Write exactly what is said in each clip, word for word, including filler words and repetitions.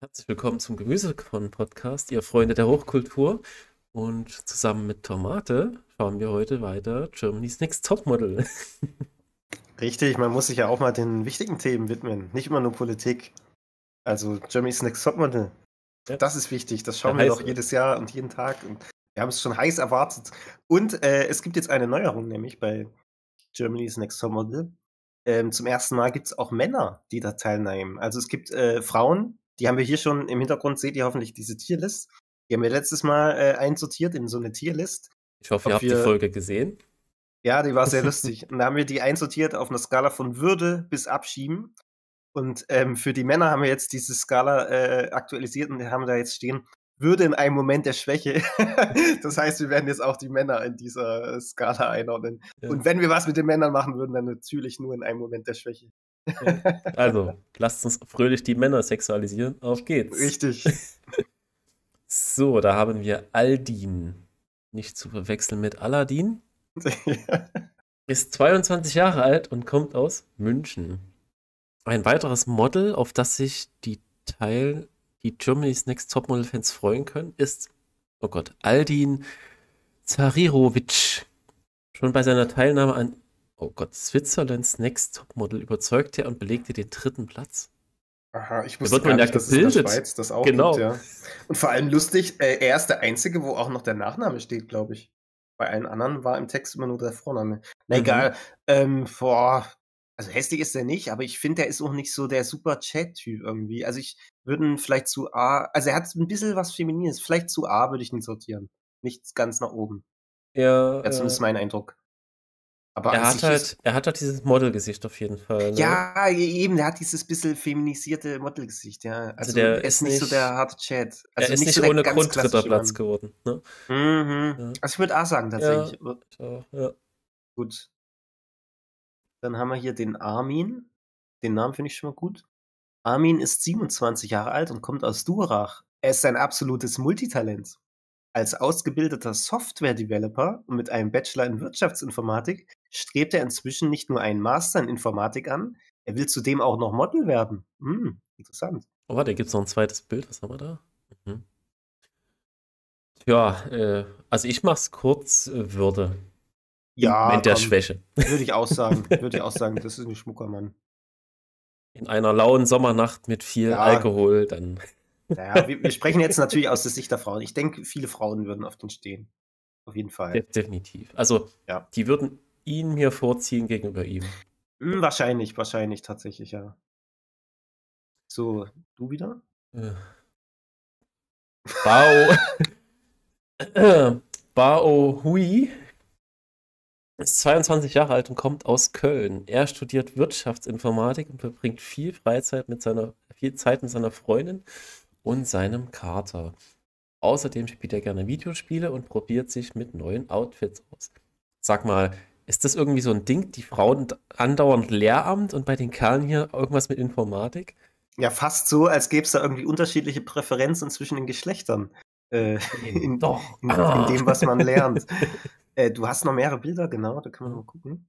Herzlich willkommen zum Gemüsekon-Podcast, ihr Freunde der Hochkultur. Und zusammen mit Tomate schauen wir heute weiter Germany's Next Topmodel. Richtig, man muss sich ja auch mal den wichtigen Themen widmen, nicht immer nur Politik. Also Germany's Next Topmodel, Ja, das ist wichtig, das der schauen wir doch heiße. jedes Jahr und jeden Tag. Und wir haben es schon heiß erwartet. Und äh, es gibt jetzt eine Neuerung, nämlich bei Germany's Next Topmodel. Ähm, zum ersten Mal gibt es auch Männer, die da teilnehmen. Also es gibt äh, Frauen, die haben wir hier schon im Hintergrund, seht ihr hoffentlich diese Tierlist. Die haben wir letztes Mal äh, einsortiert in so eine Tierlist. Ich hoffe, ihr Ob habt die wir, Folge gesehen. ja, die war sehr lustig. Und da haben wir die einsortiert auf einer Skala von Würde bis Abschieben. Und ähm, für die Männer haben wir jetzt diese Skala äh, aktualisiert und haben da jetzt stehen, Würde in einem Moment der Schwäche. Das heißt, wir werden jetzt auch die Männer in dieser Skala einordnen. Ja, Und wenn wir was mit den Männern machen würden, dann natürlich nur in einem Moment der Schwäche. ja. Also, lasst uns fröhlich die Männer sexualisieren. Auf geht's. Richtig. So, da haben wir Aldin. Nicht zu verwechseln mit Aladdin. Ist zweiundzwanzig Jahre alt und kommt aus München. Ein weiteres Model, auf das sich die Teil, die Germany's Next Topmodel-Fans freuen können, ist, oh Gott, Aldin Zarirovic. Schon bei seiner Teilnahme an, oh Gott, Switzerland's Next Topmodel überzeugte er und belegte den dritten Platz. Aha, ich Da wusste wird gar man ja nicht, dass es in der gebildet. Schweiz das auch Genau. gibt, ja. Und vor allem lustig, äh, er ist der Einzige, wo auch noch der Nachname steht, glaube ich. Bei allen anderen war im Text immer nur der Vorname. Na Mhm. egal, ähm, boah, also hässlich ist er nicht, aber ich finde, der ist auch nicht so der super Chat-Typ irgendwie. Also ich würde ihn vielleicht zu A, also er hat ein bisschen was Feminines, vielleicht zu A würde ich ihn sortieren. Nicht ganz nach oben. Ja, Ja, zumindest ja. mein Eindruck. Aber Er an hat sich ist, halt, er hat halt dieses Modelgesicht auf jeden Fall, ne? ja, eben, der hat dieses bisschen feminisierte Modelgesicht, ja. Also Also der er ist ist nicht so der nicht, harte Chat. er Also ist nicht nicht so der ohne ganz Grund dritter klassische Platz Mann. geworden, ne? Mhm. Ja, Also ich würde A sagen ja, tatsächlich. ich auch, ja. Gut. Dann haben wir hier den Armin. Den Namen finde ich schon mal gut. Armin ist siebenundzwanzig Jahre alt und kommt aus Durach. Er ist ein absolutes Multitalent. Als ausgebildeter Software-Developer und mit einem Bachelor in Wirtschaftsinformatik strebt er inzwischen nicht nur einen Master in Informatik an, er will zudem auch noch Model werden. Hm, interessant. Oh, warte, gibt es noch ein zweites Bild? Was haben wir da? Mhm. Ja, äh, also ich mach's kurz, äh, Würde. Im Ja, Moment der komm, Schwäche. würde ich auch sagen. Würde ich auch sagen, das ist ein schmucker Mann. In einer lauen Sommernacht mit viel Ja, Alkohol, dann. naja, wir, wir sprechen jetzt natürlich aus der Sicht der Frauen. Ich denke, viele Frauen würden auf den stehen. Auf jeden De Fall. definitiv. Also, Ja. die würden ihn mir vorziehen gegenüber ihm. Hm, wahrscheinlich, wahrscheinlich tatsächlich, ja. So, du wieder? Äh. Bao. Bao Hui ist zweiundzwanzig Jahre alt und kommt aus Köln. Er studiert Wirtschaftsinformatik und verbringt viel Freizeit mit seiner, viel Zeit mit seiner Freundin und seinem Kater. Außerdem spielt er gerne Videospiele und probiert sich mit neuen Outfits aus. Sag mal, ist das irgendwie so ein Ding, die Frauen andauernd Lehramt und bei den Kerlen hier irgendwas mit Informatik? Ja, fast so, als gäbe es da irgendwie unterschiedliche Präferenzen zwischen den Geschlechtern. Äh, in, Doch. in, Ah. in dem, was man lernt. äh, du hast noch mehrere Bilder, genau, da können wir mal gucken.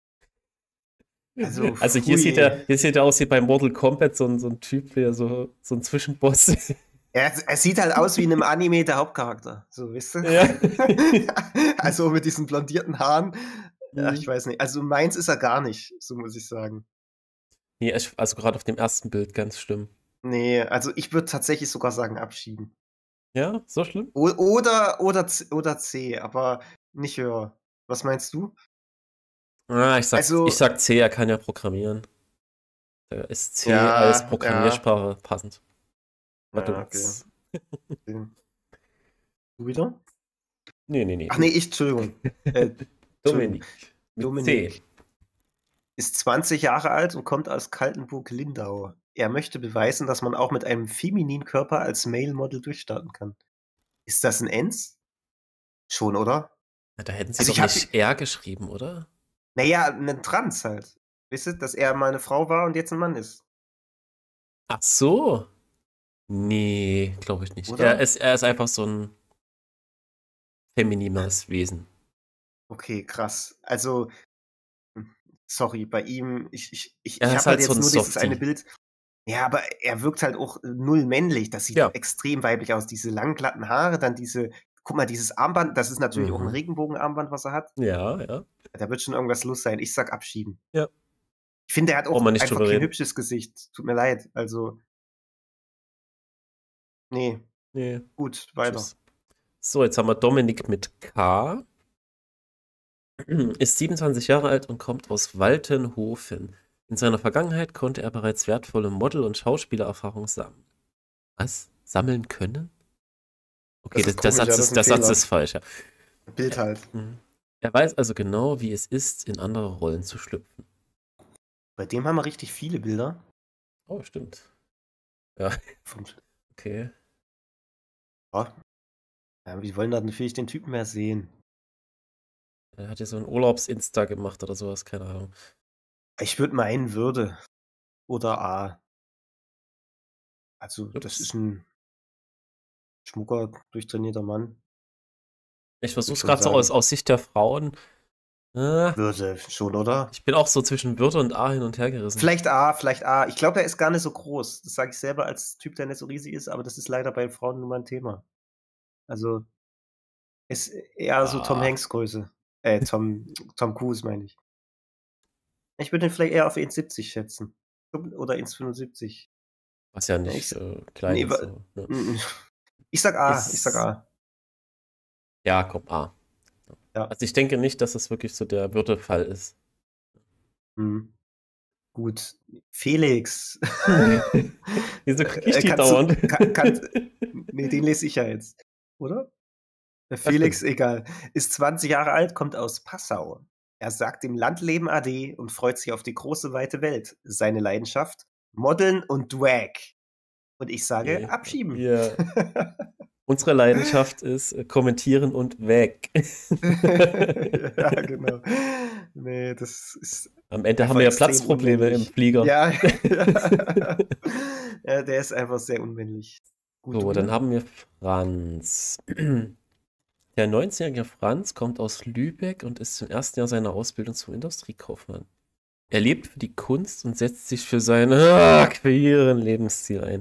Also, Also hier hui. sieht er, hier sieht er aus wie bei Mortal Kombat, so ein, so ein Typ, der so, so ein Zwischenboss. Er, er sieht halt aus wie in einem Anime der Hauptcharakter, so, weißt du? Ja. Also mit diesen blondierten Haaren. Ach, Mhm. ich weiß nicht. Also meins ist er gar nicht, so muss ich sagen. Nee, ich- also gerade auf dem ersten Bild ganz schlimm. Nee, also ich würde tatsächlich sogar sagen abschieben. Ja, so schlimm? O oder, oder, C- oder C, aber nicht höher. Was meinst du? Ah, ich sag, Also, ich sag C, er kann ja programmieren. Da ist C ja, als ja, Programmiersprache passend. ja, okay. Badumts. okay. Du wieder? Nee, nee, nee. Ach du. nee, ich, Entschuldigung. Äh, Entschuldigung. Dominik. Mit Dominik C. ist zwanzig Jahre alt und kommt aus Kaltenburg-Lindau. Er möchte beweisen, dass man auch mit einem femininen Körper als Male-Model durchstarten kann. Ist das ein Ens? Schon, oder? Na, da hätten sie Also doch ich hab, nicht R geschrieben, oder? naja, ein Trans halt. Wisst ihr, dass er mal eine Frau war und jetzt ein Mann ist. Ach so. Nee, glaube ich nicht. Oder? Er ist, er ist einfach so ein feminines Wesen. Okay, krass. Also, hm, sorry, bei ihm, ich, ich, ich, Er ich ist habe halt halt so jetzt ein nur dieses eine Softie. Bild. Ja, aber er wirkt halt auch null männlich. Das sieht Ja. extrem weiblich aus. Diese langen, glatten Haare, dann diese, guck mal, dieses Armband, das ist natürlich auch ein Mhm. Regenbogenarmband, was er hat. Ja, ja. Da wird schon irgendwas los sein. Ich sag abschieben. Ja. Ich finde, er hat Braucht auch man nicht einfach drüber kein reden. hübsches Gesicht. Tut mir leid. Also, nee. Nee. Gut, weiter. Tschüss. So, jetzt haben wir Dominik mit K. Ist siebenundzwanzig Jahre alt und kommt aus Waltenhofen. In seiner Vergangenheit konnte er bereits wertvolle Model- und Schauspielerfahrung sammeln. Was? Sammeln können? Okay, Das das, ist der komisch, Satz, ja, das ist, ist ein der Satz Fehler. ist falsch. Ja. Bild halt. Mhm. Er weiß also genau, wie es ist, in andere Rollen zu schlüpfen. Bei dem haben wir richtig viele Bilder. Oh, stimmt. Ja, Vom- okay. Ja. Ja, wir wollen da natürlich den Typen mehr sehen. Er hat ja so ein Urlaubs-Insta gemacht oder sowas, keine Ahnung. Ich würde meinen Würde oder A. Also, das Ups. ist ein schmucker, durchtrainierter Mann. Ich versuche es schon gerade so aus, sagen. aus Sicht der Frauen. Äh, Würde schon, oder? ich bin auch so zwischen Würde und A hin und her gerissen. Vielleicht A, vielleicht A. Ich glaube, er ist gar nicht so groß. Das sage ich selber als Typ, der nicht so riesig ist, aber das ist leider bei Frauen nun mal ein Thema. Also, ist eher so Tom Ah. Hanks Größe. Äh, Tom, Tom Cruise meine ich. Ich würde ihn vielleicht eher auf eins Komma siebzig schätzen. Oder eins Komma fünfundsiebzig. Was ja Ja, nicht ich, äh, klein nee, ist. wa- So, ne? mm, ich sag A, Ist- ich sag A. Ja, komm, A. Ja. Also ich denke nicht, dass das wirklich so der Würdefall ist. Hm. Gut. Felix. Wieso krieg ich Äh, die kannst du- dauernd? kann, kann, nee, den lese ich ja jetzt. Oder? Der Felix, stimmt. egal. Ist zwanzig Jahre alt, kommt aus Passau. Er sagt dem Landleben Ade und freut sich auf die große, weite Welt. Seine Leidenschaft? Modeln und Drag. Und ich sage, Nee, abschieben. wir- Unsere Leidenschaft ist äh, kommentieren und weg. Ja, genau. Nee, das ist Am Ende haben einfach wir ja extrem Platzprobleme im unmännlich. Flieger. Ja. Ja, der ist einfach sehr unmännlich. Gut, So, du? dann haben wir Franz. Der neunzehnjährige Franz kommt aus Lübeck und ist im ersten Jahr seiner Ausbildung zum Industriekaufmann. Er lebt für die Kunst und setzt sich für seinen ah, queeren Lebensstil ein.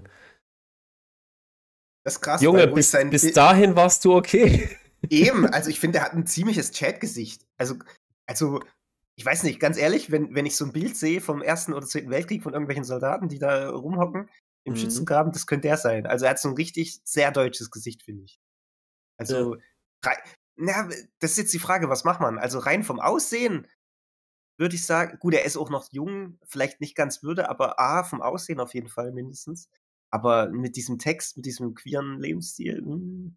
Das ist krass, Junge, weil wo ich bis, sein bis Bild- dahin warst du okay. Eben, also ich finde, der hat ein ziemliches Chatgesicht. Also, also, ich weiß nicht, ganz ehrlich, wenn, wenn ich so ein Bild sehe vom Ersten oder Zweiten Weltkrieg von irgendwelchen Soldaten, die da rumhocken im Mhm. Schützengraben, das könnte der sein. Also er hat so ein richtig sehr deutsches Gesicht, finde ich. Also, rei- na, das ist jetzt die Frage, was macht man? Also rein vom Aussehen würde ich sagen, gut, er ist auch noch jung, vielleicht nicht ganz würde, aber A, vom Aussehen auf jeden Fall mindestens. Aber mit diesem Text, mit diesem queeren Lebensstil, hm,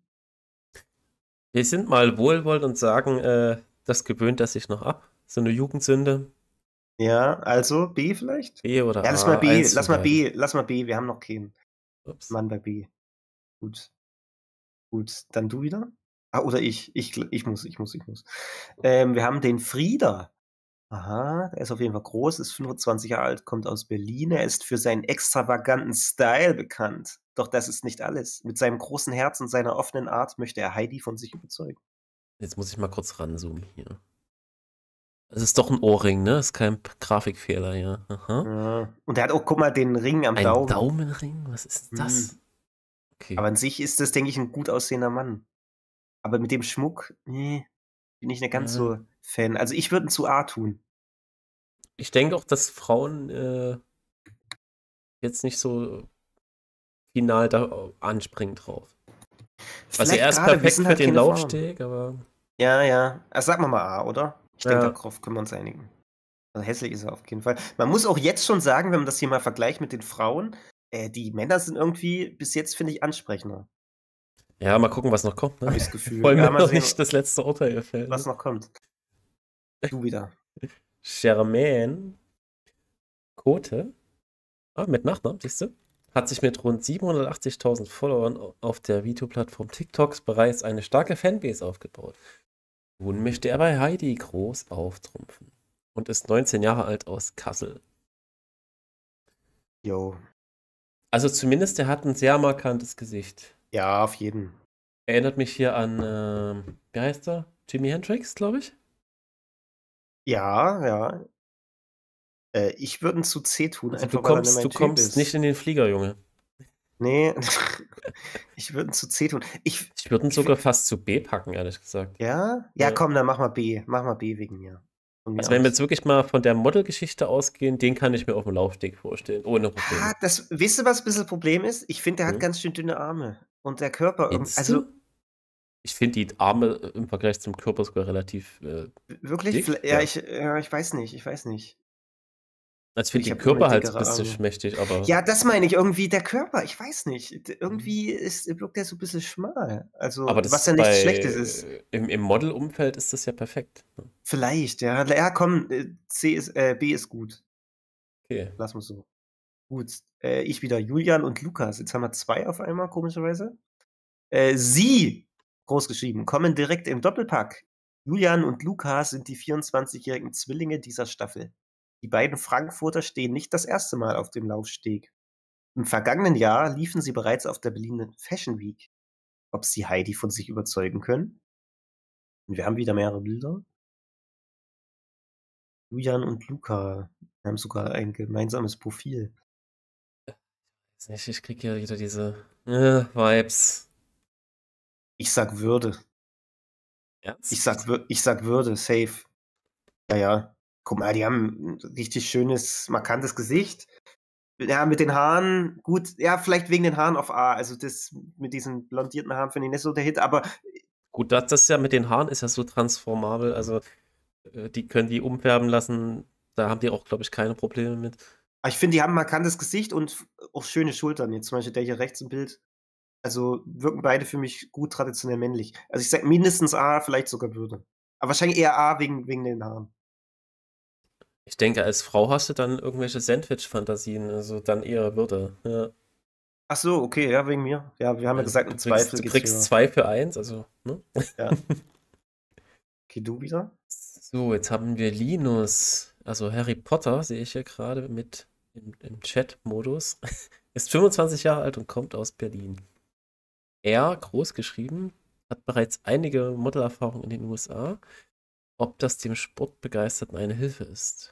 Wir sind mal wohlwollend und sagen, äh, das gewöhnt er sich noch ab. So eine Jugendsünde. ja, also B vielleicht? B oder Ja, A. lass mal B, eins lass von mal B, beiden. lass mal B, wir haben noch keinen Ups. Mann bei B. Gut. Gut, dann du wieder? Ah, oder ich. Ich, ich muss, ich muss, ich muss. Ähm, wir haben den Frieder. Aha, der ist auf jeden Fall groß, ist fünfundzwanzig Jahre alt, kommt aus Berlin. Er ist für seinen extravaganten Style bekannt. Doch das ist nicht alles. Mit seinem großen Herz und seiner offenen Art möchte er Heidi von sich überzeugen. Jetzt muss ich mal kurz ranzoomen hier. Es ist doch ein Ohrring, ne? Ist kein P- Grafikfehler hier. Aha. Ja. Und er hat auch, guck mal, den Ring am Ein Daumen. Daumenring? Was ist das? Hm. Okay. Aber an sich ist das, denke ich, ein gut aussehender Mann. Aber mit dem Schmuck, nee, bin ich nicht ganz Ja. so Fan. Also ich würde ihn zu A tun. Ich denke auch, dass Frauen äh, jetzt nicht so final da anspringen drauf. Also Vielleicht er ist gerade, wir perfekt sind für halt den keine Frauen. Laufsteg, aber Ja, ja. Also sagen wir mal A, oder? Ich denke, Ja. darauf können wir uns einigen. Also hässlich ist er auf jeden Fall. Man muss auch jetzt schon sagen, wenn man das hier mal vergleicht mit den Frauen, äh, die Männer sind irgendwie bis jetzt, finde ich, ansprechender. ja, mal gucken, was noch kommt. Ne? Habe ich das Gefühl. Wollen Ja, wir mal noch sehen, nicht das letzte Urteil fällen. was noch kommt. Du wieder. Germaine Kote, ah, mit Nachnamen, siehst du, hat sich mit rund siebenhundertachtzigtausend Followern auf der Videoplattform TikToks bereits eine starke Fanbase aufgebaut. Nun möchte er bei Heidi groß auftrumpfen und ist neunzehn Jahre alt aus Kassel. Jo. Also zumindest, er hat ein sehr markantes Gesicht. Ja, auf jeden. Erinnert mich hier an, ähm, wie heißt er? Jimi Hendrix, glaube ich. Ja, ja. Äh, ich würde ihn zu C tun, Also du einfach weil er nicht kommst, mein du Typ kommst nicht ist. in den Flieger, Junge. Nee, ich würde ihn zu C tun. Ich, Ich würde ihn ich, sogar fast zu B packen, ehrlich gesagt. ja? Ja, Ja. komm, dann mach mal B. Mach mal B wegen mir. Von mir Also wenn wir jetzt aus. wirklich mal von der Model-Geschichte ausgehen, den kann ich mir auf dem Laufsteg vorstellen, ohne Probleme. Ah, das, weißt du, was ein bisschen das Problem ist? Ich finde, der hat Hm? ganz schön dünne Arme. Und der Körper, irgendwie, Findest also du? Ich finde die Arme im Vergleich zum Körper sogar relativ äh, wirklich, dick. Vielleicht- ja, Ja. ich, ja, ich weiß nicht, ich weiß nicht. Also ich Gut, finde ich den habe immer Körper halt so ein dickere bisschen Arme. schmächtig, aber Ja, das meine ich irgendwie, der Körper, ich weiß nicht. D- Irgendwie ist, wirkt der so ein bisschen schmal. Also, aber das was ja ist nichts Schlechtes bei ist. im, im Model-Umfeld ist das ja perfekt. Ne? Vielleicht, ja. Ja, komm, äh, C ist, äh, B ist gut. Okay. Lass mal so. Gut, äh, ich wieder. Julian und Lukas. Jetzt haben wir zwei auf einmal, komischerweise. Äh, sie, groß geschrieben, kommen direkt im Doppelpack. Julian und Lukas sind die vierundzwanzigjährigen Zwillinge dieser Staffel. Die beiden Frankfurter stehen nicht das erste Mal auf dem Laufsteg. Im vergangenen Jahr liefen sie bereits auf der Berliner Fashion Week. Ob sie Heidi von sich überzeugen können? Und wir haben wieder mehrere Bilder. Julian und Luca haben sogar ein gemeinsames Profil. Weiß nicht, ich kriege ja wieder diese äh, Vibes. Ich sag Würde. Ernst? Ich sag, Wür- ich sag Würde, safe. Ja, ja. Guck mal, die haben ein richtig schönes, markantes Gesicht. Ja, mit den Haaren, gut, ja, vielleicht wegen den Haaren auf A. Also das mit diesen blondierten Haaren finde ich nicht so der Hit, aber Gut, das, das ja mit den Haaren ist ja so transformabel, also äh, die können die umfärben lassen, da haben die auch, glaube ich, keine Probleme mit. ich finde, die haben ein markantes Gesicht und auch schöne Schultern. Jetzt zum Beispiel der hier rechts im Bild. Also wirken beide für mich gut traditionell männlich. Also ich sag mindestens A, vielleicht sogar Würde. Aber wahrscheinlich eher A wegen, wegen den Haaren. Ich denke, als Frau hast du dann irgendwelche Sandwich-Fantasien, also dann eher Würde. Ja. Ach so, okay, ja, wegen mir. Ja, wir haben ja Also, gesagt, du im kriegst, Zweifel du geht's kriegst höher. zwei für eins, also, ne? Ja. Okay, du wieder? So, jetzt haben wir Linus, also Harry Potter, sehe ich hier gerade mit im, im Chat-Modus. Ist fünfundzwanzig Jahre alt und kommt aus Berlin. Er, groß geschrieben, hat bereits einige Modelerfahrung in den U S A. Ob das dem Sportbegeisterten eine Hilfe ist?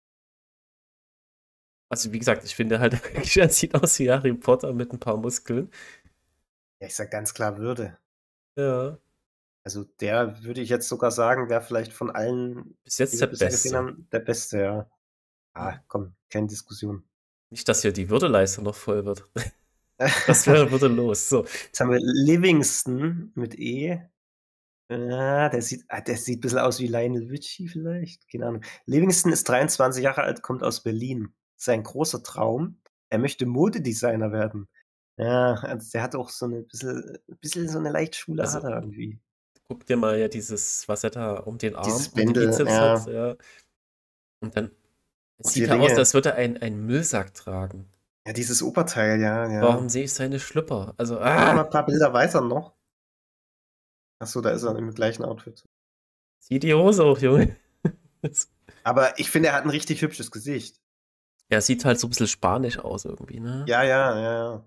Also, wie gesagt, ich finde halt, er sieht aus wie Harry Potter mit ein paar Muskeln. Ja, ich sag ganz klar Würde. Ja, Also der würde ich jetzt sogar sagen, wäre vielleicht von allen, bis die jetzt wir der bisher gesehen Beste. haben, der Beste, ja. Ah, komm, keine Diskussion. Nicht, dass hier die Würdeleiste noch voll wird. Das wäre würdelos. So. Jetzt haben wir Livingston mit E. Ah, der sieht, ah, der sieht ein bisschen aus wie Lionel Richie vielleicht. Keine Ahnung. Livingston ist dreiundzwanzig Jahre alt, kommt aus Berlin. Sein großer Traum, er möchte Modedesigner werden. Ja, also der hat auch so eine bisschen, bisschen so eine leicht schwule Also, Ader irgendwie. guck dir mal ja dieses, was er da um den Arm Dieses und den Bändel, Bizeps ja. hat. Ja. Und dann es Und sieht die ja aus, Ringe. als würde er einen, einen Müllsack tragen. Ja, dieses Oberteil, ja, ja. Warum sehe ich seine Schlüpper? Also, Mach mal ah, ein paar Bilder weiter noch. Achso, da ist er im gleichen Outfit. zieh die Hose hoch, Junge. Aber ich finde, er hat ein richtig hübsches Gesicht. Er sieht halt so ein bisschen spanisch aus irgendwie, ne? Ja, ja, ja, ja.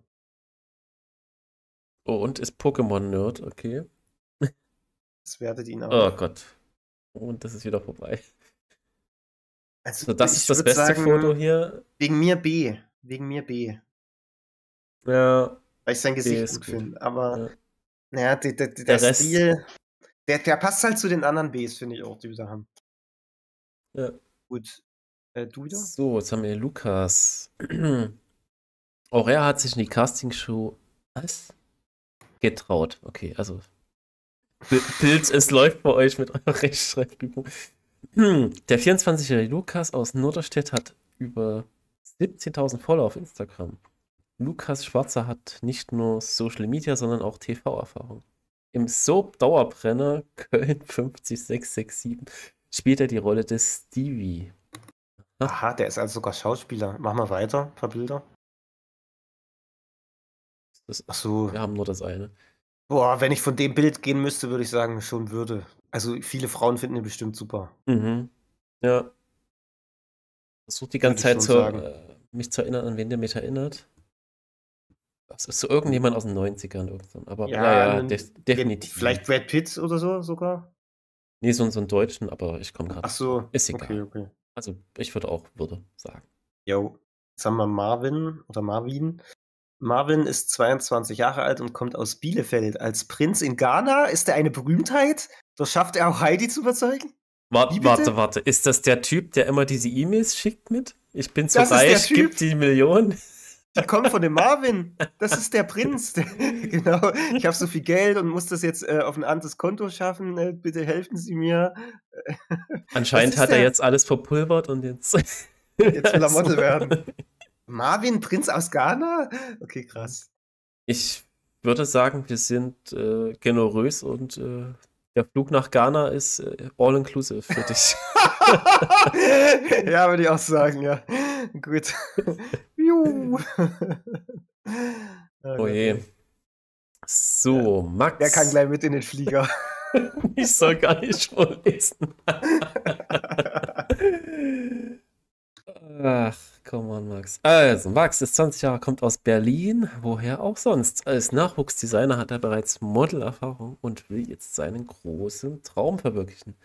Oh, und ist Pokémon-Nerd, okay. Das wertet ihn Oh auf. Gott. Und das ist wieder vorbei. Also, So, das ich ist das würd beste sagen, Foto hier. Wegen mir B. Wegen mir B. Ja, Weil ich sein B Gesicht ist gut gut. finde. Aber, Ja. naja, der, der, der Der Rest, Stil, der, der passt halt zu den anderen Bs, finde ich auch, die wir da haben. ja. Gut. Äh, du wieder? So, jetzt haben wir Lukas. Auch er hat sich in die Castingshow was? Getraut. Okay, also Bi- Bild, es läuft bei euch mit eurer Rechtschreibübung. Der vierundzwanzigjährige Lukas aus Norderstedt hat über siebzehntausend Follower auf Instagram. Lukas Schwarzer hat nicht nur Social Media, sondern auch T V-Erfahrung. Im Soap Dauerbrenner Köln fünf sechs sechs sieben spielt er die Rolle des Stevie. Aha, der ist also sogar Schauspieler. Mach mal weiter, ein paar Bilder. Das, Ach so. wir haben nur das eine. Boah, wenn ich von dem Bild gehen müsste, würde ich sagen, schon Würde. Also viele Frauen finden ihn bestimmt super. Mhm. Ja. Versuch die Würde ganze ich Zeit schon zu, sagen. äh, mich zu erinnern, an wen der mich erinnert. Das ist so irgendjemand aus den neunzigern irgendwann. Aber ja, Ja, ja, nen- de wen- definitiv. vielleicht Brad Pitt oder so sogar? Nee, so, so einen Deutschen, aber ich komme gerade Ach nicht drauf. so, Ist egal. okay, okay. Also, ich würde auch würde sagen. Jo, jetzt haben wir Marvin oder Marvin. Marvin ist zweiundzwanzig Jahre alt und kommt aus Bielefeld. Als Prinz in Ghana ist er eine Berühmtheit. Doch schafft er auch Heidi zu überzeugen? Wie Warte, bitte? warte, warte. Ist das der Typ, der immer diese E-Mails schickt mit? Ich bin so Das ist der reich, gib Typ. die Million. Die kommen von dem Marvin. Das ist der Prinz. Genau. Ich habe so viel Geld und muss das jetzt äh, auf ein anderes Konto schaffen. Äh, bitte helfen Sie mir. Anscheinend Das ist hat er der. jetzt alles verpulvert und jetzt. Jetzt will er Model werden. Marvin, Prinz aus Ghana? Okay, krass. Ich würde sagen, wir sind äh, generös und äh, der Flug nach Ghana ist äh, all-inclusive für dich. Ja, würde ich auch sagen, ja. Gut. Juhu. Oh Oh Gott, je. ey. So, Max. Der kann gleich mit in den Flieger. Ich soll gar nicht vorlesen. Ach, komm on, Max. Also, Max ist zwanzig Jahre, kommt aus Berlin. Woher auch sonst? Als Nachwuchsdesigner hat er bereits Modelerfahrung und will jetzt seinen großen Traum verwirklichen.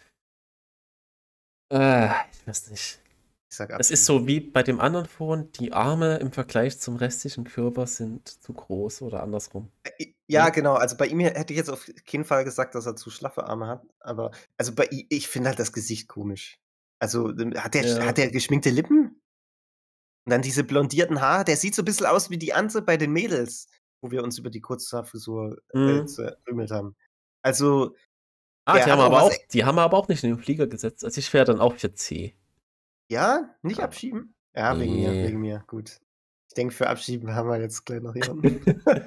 Äh, ich weiß nicht. Ich sag Es ist abschieben. so wie bei dem anderen Phone, die Arme im Vergleich zum restlichen Körper sind zu groß oder andersrum. Äh, Ja, Hm? genau. Also bei ihm hätte ich jetzt auf keinen Fall gesagt, dass er zu schlaffe Arme hat. Aber also bei i- ich finde halt das Gesicht komisch. Also ähm, hat der, Ja. hat der geschminkte Lippen? Und dann diese blondierten Haare. Der sieht so ein bisschen aus wie die andere bei den Mädels, wo wir uns über die Kurzhaarfrisur äh, Hm. zerrümmelt haben. Also Ah, der die hat haben auch aber was. auch, die haben aber auch nicht in den Flieger gesetzt. Also ich wäre dann auch für C. Ja, nicht Ja. abschieben? Ja, wegen mir, Nee. wegen mir. Gut. Ich denke, für abschieben haben wir jetzt gleich noch jemanden.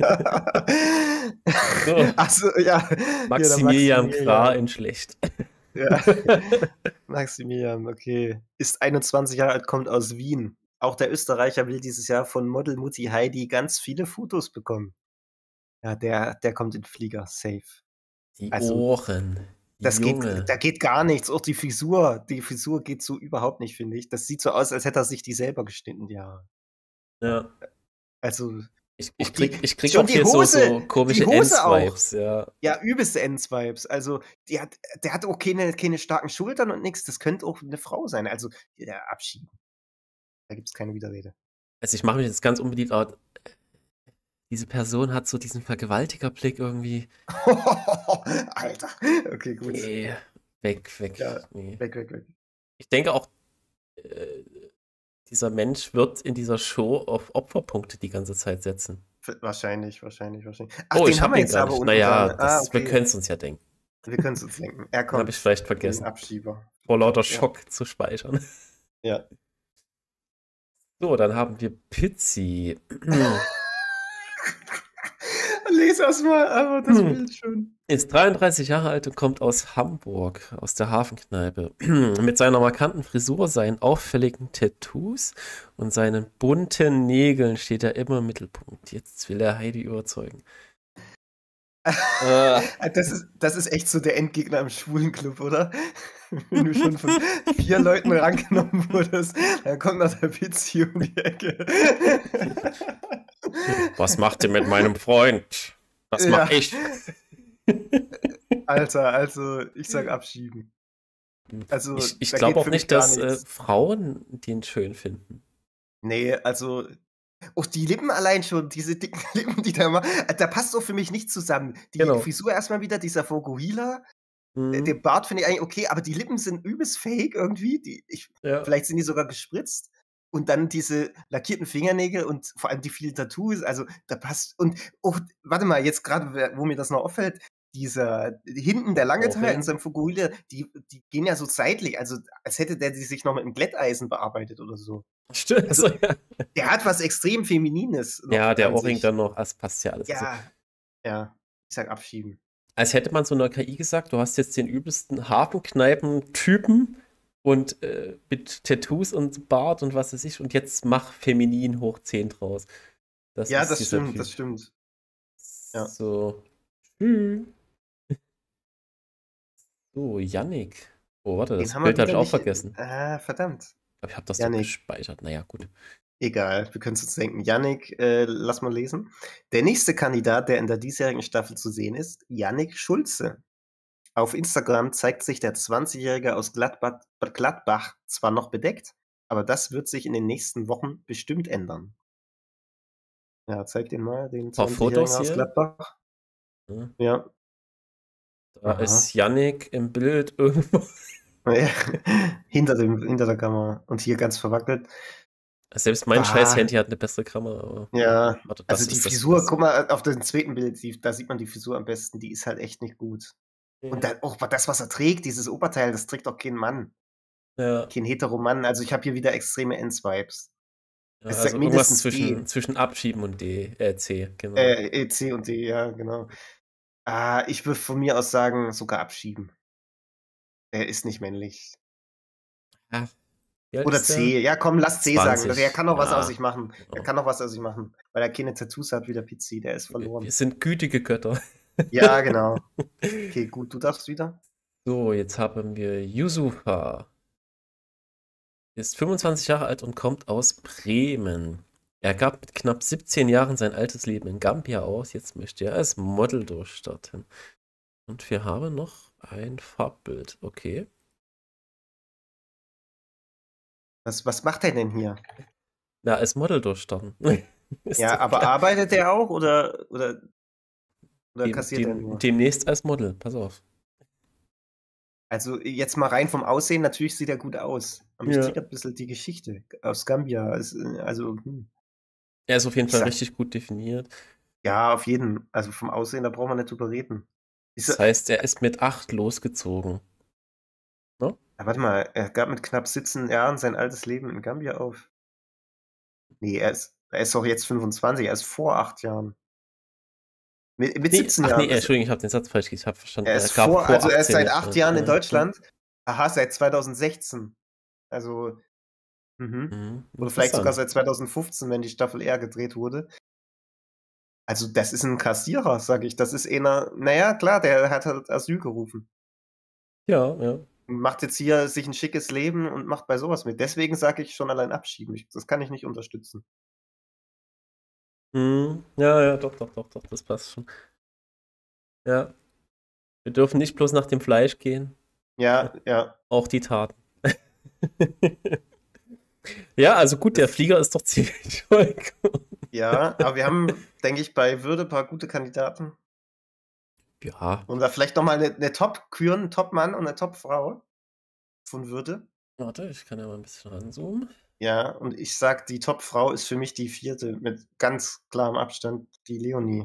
So, Achso, ja. Hier, der Maximilian Krah Maximilian. in schlecht. Ja. Maximilian, okay. Ist einundzwanzig Jahre alt, kommt aus Wien. Auch der Österreicher will dieses Jahr von Model Mutti Heidi ganz viele Fotos bekommen. Ja, der, der kommt in den Flieger, safe. Die Also, Ohren. das geht, Junge. da geht gar nichts. Auch die Frisur, die Frisur geht so überhaupt nicht, finde ich. Das sieht so aus, als hätte er sich die selber geschnitten, die Haare. Ja. Also, Ich, auch ich die, krieg, ich krieg schon auch die hier so, Hose, so die komische Hose auch. Ends-Vibes, ja. Ja, übelste Ends-Vibes. Also, die hat, der hat auch keine, keine starken Schultern und nichts. Das könnte auch eine Frau sein. Also, der Abschied. Da gibt es keine Widerrede. Also ich mache mich jetzt ganz unbeliebt, aber diese Person hat so diesen Vergewaltigerblick irgendwie. Alter. Okay, gut. Nee, weg, weg. Ja, Nee. weg, weg, weg. Ich denke auch, äh, dieser Mensch wird in dieser Show auf Opferpunkte die ganze Zeit setzen. Wahrscheinlich, wahrscheinlich, wahrscheinlich. Ach, Oh, den ich haben hab wir ihn jetzt gar aber nicht. unten Naja, dran. das, Ah, wir okay. können es uns ja denken. Wir können es uns denken. Er Den kommt. habe ich vielleicht Den vergessen. Abschieber. Vor lauter Ja. Schock zu speichern. Ja. So, dann haben wir Pizzi. Lies erst mal einfach das Hm. Bild schon. Ist dreiunddreißig Jahre alt und kommt aus Hamburg, aus der Hafenkneipe. Mit seiner markanten Frisur, seinen auffälligen Tattoos und seinen bunten Nägeln steht er immer im Mittelpunkt. Jetzt will er Heidi überzeugen. Äh, Das ist, das ist echt so der Endgegner im Schwulenclub, oder? Wenn du schon von vier Leuten rangenommen wurdest, dann kommt noch der Pizzi um die Ecke. was macht ihr mit meinem Freund? Das Ja. mach ich. Alter, also ich sag abschieben. Also, Ich, ich da glaube geht auch für mich nicht, gar dass äh, nichts. Frauen den schön finden. Nee, also auch die Lippen allein schon, diese dicken Lippen, die da immer, da passt auch für mich nicht zusammen. Die Genau. Frisur erstmal wieder, dieser Fokuhila, Mhm. den Bart finde ich eigentlich okay, aber die Lippen sind übelst fake irgendwie. Die, ich, Ja. vielleicht sind die sogar gespritzt. Und dann diese lackierten Fingernägel und vor allem die vielen Tattoos, also da passt. Und oh, warte mal, jetzt gerade, wo mir das noch auffällt, dieser hinten der lange Teil in Ohrring. seinem Fokuhila, die, die gehen ja so seitlich, also als hätte der die sich noch mit einem Glätteisen bearbeitet oder so. Stimmt. Also, ja. Der hat was extrem Feminines. noch ja, der an Ohrring sich. dann noch, das passt ja alles. Also, Ja, ja, ich sag abschieben. als hätte man so einer K I gesagt, du hast jetzt den übelsten Hafenkneipen-Typen und äh, mit Tattoos und Bart und was weiß ich und jetzt mach feminin hoch zehn draus. Das Ja, ist das dieser stimmt, Typ. das stimmt. Ja. So. Tschüss. So, Yannick. Oh, warte, das Den haben wir Bild habe ich wieder auch nicht. vergessen. Ah, verdammt. Aber ich habe das Yannick. doch gespeichert. Naja, gut. Egal, wir können es uns denken. Yannick, äh, lass mal lesen. Der nächste Kandidat, der in der diesjährigen Staffel zu sehen ist, Yannick Schulze. Auf Instagram zeigt sich der zwanzigjährige aus Gladbach, Gladbach zwar noch bedeckt, aber das wird sich in den nächsten Wochen bestimmt ändern. Ja, zeig den mal, den Ein paar zwanzigjährigen Fotos aus hier. Gladbach. Ja. Ja. Da Aha. ist Yannick im Bild irgendwo. Ja, hinter, dem, hinter der Kamera. Und hier ganz verwackelt. Selbst mein Ah. scheiß Handy hat eine bessere Kamera. Aber Ja, warte, also das die ist das Frisur, Beste. guck mal, auf dem zweiten Bild, die, da sieht man die Frisur am besten, die ist halt echt nicht gut. Ja. Und dann auch das, was er trägt, dieses Oberteil, das trägt auch kein Mann. Ja. Kein Hetero-Mann. Also ich habe hier wieder extreme Ends-Vibes. Ja, Es ist also halt irgendwas mindestens zwischen, D. zwischen Abschieben und D, äh, C, genau. Äh, E, C und D, ja, genau. Ah, ich würde von mir aus sagen, sogar abschieben. Er ist nicht männlich. Ja. Wie alt Oder ist der? C. Ja, komm, lass C sagen. zwanzig. Er kann noch was Ja, aus sich machen. Er genau. kann noch was aus sich machen. Weil er keine Tattoos hat wie der Pizzi. Der ist Wir, verloren. wir sind gütige Götter. Ja, genau. Okay, gut, du darfst wieder. So, jetzt haben wir Yusufa. Ist fünfundzwanzig Jahre alt und kommt aus Bremen. Er gab mit knapp siebzehn Jahren sein altes Leben in Gambia aus. Jetzt möchte er als Model durchstarten. Und wir haben noch ein Farbbild. Okay. Was, was macht er denn hier? Ja, als Model durchstarten. Ist Ja, doch aber klar. arbeitet er auch oder, oder, oder Dem, kassiert er dem, nur? demnächst als Model. Pass auf. Also jetzt mal rein vom Aussehen, natürlich sieht er gut aus. Aber mich Ja. triggert ein bisschen die Geschichte aus Gambia. Es, äh, Also, hm. Er ist auf jeden Ich Fall sag- richtig gut definiert. Ja, auf jeden. Also vom Aussehen, da brauchen wir nicht drüber reden. Ist Das er, heißt, er ist mit acht losgezogen. Ne? Ah, warte mal, er gab mit knapp siebzehn Jahren sein altes Leben in Gambia auf. Nee, er ist, er ist doch jetzt fünfundzwanzig, er ist vor acht Jahren. Mit, mit Nee, siebzehn ach Jahren. nee, ist- Entschuldigung, ich habe den Satz falsch, ich habe verstanden. er Er ist gab vor, vor also er ist achtzehn seit Jahren. acht Jahren in Ja, Deutschland. Aha, seit zweitausendsechzehn. Also, mhm. Mhm, Oder vielleicht sogar interessant. seit zweitausendfünfzehn, wenn die Staffel R gedreht wurde. Also, das ist ein Kassierer, sage ich. Das ist einer, naja, klar, der hat halt Asyl gerufen. Ja, ja. Und macht jetzt hier sich ein schickes Leben und macht bei sowas mit. Deswegen sage ich schon allein abschieben. Ich, das kann ich nicht unterstützen. Mhm. Ja, ja, doch, doch, doch, doch, das passt schon. Ja. Wir dürfen nicht bloß nach dem Fleisch gehen, Ja, ja. auch die Taten. Ja, also gut, der Flieger ist doch ziemlich voll. Ja, aber wir haben, denke ich, bei Würde ein paar gute Kandidaten. Ja, Und da vielleicht nochmal eine, eine Top-Kür, einen Top-Mann und eine Top-Frau von Würde. warte, ich kann ja mal ein bisschen ranzoomen. Ja, und ich sag, die Top-Frau ist für mich die vierte, mit ganz klarem Abstand, die Leonie.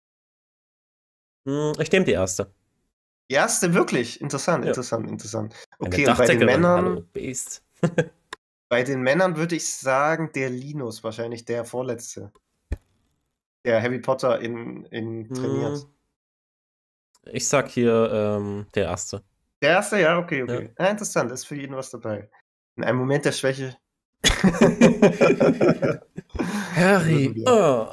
Hm, ich nehme die erste. Die erste, wirklich? Interessant, Ja. interessant, interessant. Eine Okay, und bei den Dachdeckerin, Männern, hallo, Beast. bei den Männern würde ich sagen, der Linus, wahrscheinlich der Vorletzte. Der Harry Potter in, in trainiert. Hm, ich sag hier ähm, der erste. Der erste, ja, okay, okay. Ja. Ja, interessant, ist für jeden was dabei. In einem Moment der Schwäche. Harry, oh.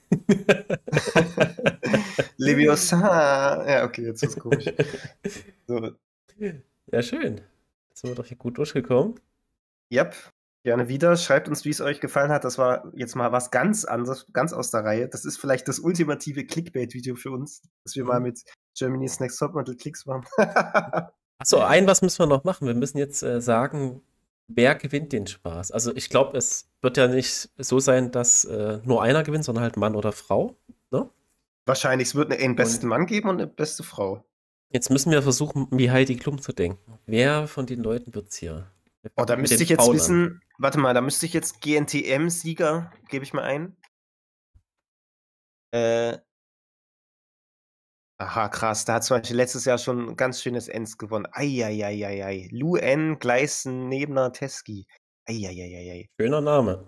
Leviosa. Ja, okay, jetzt ist komisch. So. Ja, schön. Jetzt sind wir doch hier gut durchgekommen. Yep, gerne wieder. Schreibt uns, wie es euch gefallen hat. Das war jetzt mal was ganz anderes, ganz aus der Reihe. Das ist vielleicht das ultimative Clickbait-Video für uns, dass wir mhm. mal mit Germany's Next Topmodel Klicks waren. Achso, ein was müssen wir noch machen. Wir müssen jetzt äh, sagen, wer gewinnt den Spaß. Also ich glaube, es wird ja nicht so sein, dass äh, nur einer gewinnt, sondern halt Mann oder Frau. Ne? Wahrscheinlich, es wird einen besten und Mann geben und eine beste Frau. Jetzt müssen wir versuchen, wie Heidi Klum zu denken. Wer von den Leuten wird es hier? Oh, da müsste ich jetzt Frauen wissen, an. Warte mal, da müsste ich jetzt G N T M-Sieger, gebe ich mal ein. Äh, aha, krass, da hat zum Beispiel letztes Jahr schon ein ganz schönes Ends gewonnen. Eieieiei. Lu N, Gleisen, Nebner, Teski. Eieieiei. Schöner Name.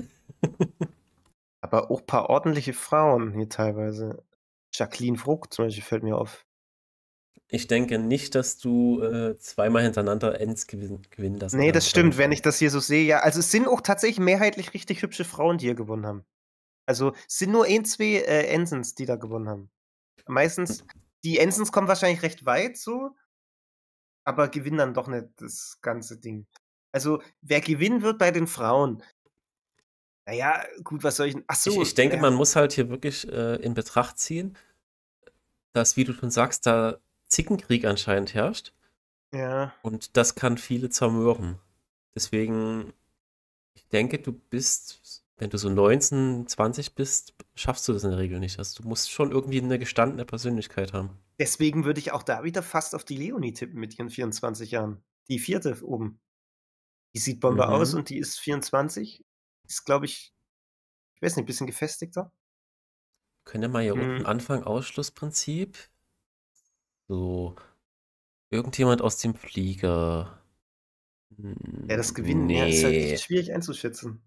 Aber auch ein paar ordentliche Frauen hier teilweise. Jacqueline Frucht zum Beispiel fällt mir auf. Ich denke nicht, dass du äh, zweimal hintereinander Ends gewinnen, gewinnen lassen Nee, das stimmt, wenn ich das hier so sehe. Ja, also es sind auch tatsächlich mehrheitlich richtig hübsche Frauen, die hier gewonnen haben. Also es sind nur ein, zwei äh, Ensens, die da gewonnen haben. Meistens, die Ensens kommen wahrscheinlich recht weit so, aber gewinnen dann doch nicht das ganze Ding. Also wer gewinnen wird bei den Frauen? Naja, gut, was soll ich... Ach so, ich, ich denke, ja. man muss halt hier wirklich äh, in Betracht ziehen, dass, wie du schon sagst, da Zickenkrieg anscheinend herrscht. Ja. Und das kann viele zermürben. Deswegen, ich denke, du bist, wenn du so neunzehn, zwanzig bist, schaffst du das in der Regel nicht. Also du musst schon irgendwie eine gestandene Persönlichkeit haben. Deswegen würde ich auch da wieder fast auf die Leonie tippen mit ihren vierundzwanzig Jahren. Die vierte oben. Die sieht Bombe Mhm. aus und die ist vierundzwanzig. Ist, glaube ich, ich weiß nicht, ein bisschen gefestigter. Können wir mal hier unten Mhm. anfangen, Ausschlussprinzip. So, irgendjemand aus dem Flieger. Ja, das Gewinnen, ja, ist halt echt Nee. schwierig einzuschätzen.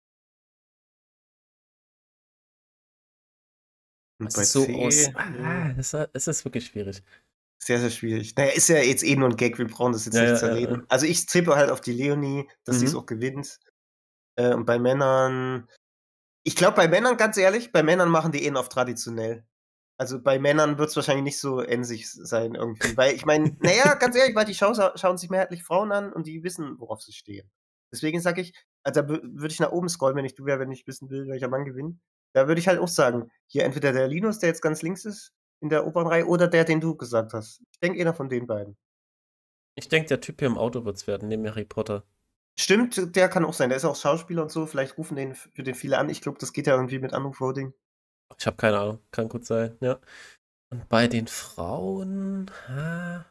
Und Es bei ist so C, aus. ja, Ah, es ist, es ist wirklich schwierig. sehr, sehr schwierig. Naja, ist ja jetzt eh nur ein Gag, wir brauchen das jetzt Ja, nicht ja, ja, zerreden. ja. Also ich tippe halt auf die Leonie, dass sie es Mhm. auch gewinnt. Äh, und bei Männern, ich glaube bei Männern, ganz ehrlich, bei Männern machen die eh auf traditionell. Also bei Männern wird es wahrscheinlich nicht so emsig sein irgendwie. Weil ich meine, naja, ganz ehrlich, weil die schau schauen sich mehrheitlich Frauen an und die wissen, worauf sie stehen. Deswegen sage ich, also da würde ich nach oben scrollen, wenn ich du wäre, wenn ich wissen will, welcher Mann gewinnt. Da würde ich halt auch sagen, hier entweder der Linus, der jetzt ganz links ist in der oberen Reihe, oder der, den du gesagt hast. Ich denke einer von den beiden. Ich denke, der Typ hier im Auto wird es werden, neben Harry Potter. Stimmt, der kann auch sein. Der ist auch Schauspieler und so. Vielleicht rufen den für den viele an. Ich glaube, das geht ja irgendwie mit Anrufvoting. Ich habe keine Ahnung, kann gut sein, ja. Und bei den Frauen. Ah,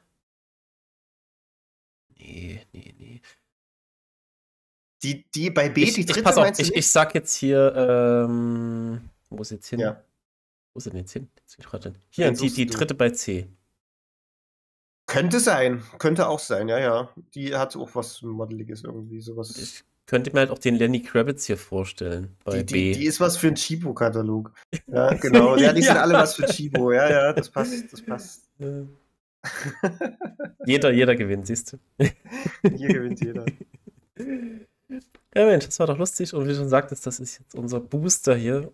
nee, nee, nee. Die, die bei B, Ich, die ich dritte, pass auf, meinst du ich, nicht? ich sag jetzt hier, ähm, wo ist jetzt hin? Ja. Wo ist denn jetzt hin? Jetzt bin ich grad hin. Hier, Den die, suchst die du. dritte bei C. Könnte sein. Könnte auch sein, ja, ja. Die hat auch was Modeliges irgendwie, sowas. Ich könnte mir halt auch den Lenny Kravitz hier vorstellen, bei Die, die, B. die ist was für ein Chibo-Katalog. Ja, genau. Ja, die sind Ja. alle was für Chibo. Ja, ja, das passt, das passt. Äh, Jeder, jeder gewinnt, siehst du. Hier gewinnt jeder. Ja, Mensch, das war doch lustig. Und wie du schon sagtest, das ist jetzt unser Booster hier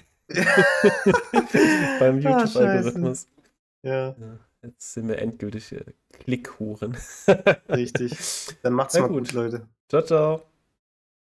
beim Ah, YouTube-Algorithmus. Ja, Ja, jetzt sind wir endgültig äh, Klickhuren. richtig. Dann macht's Na mal gut. gut, Leute. Ciao, ciao.